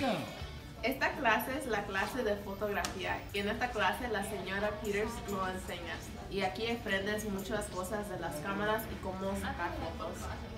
go. Esta clase es la clase de fotografía y en esta clase la señora Peters lo enseña. Y aquí aprendes muchas cosas de las cámaras y cómo sacar fotos.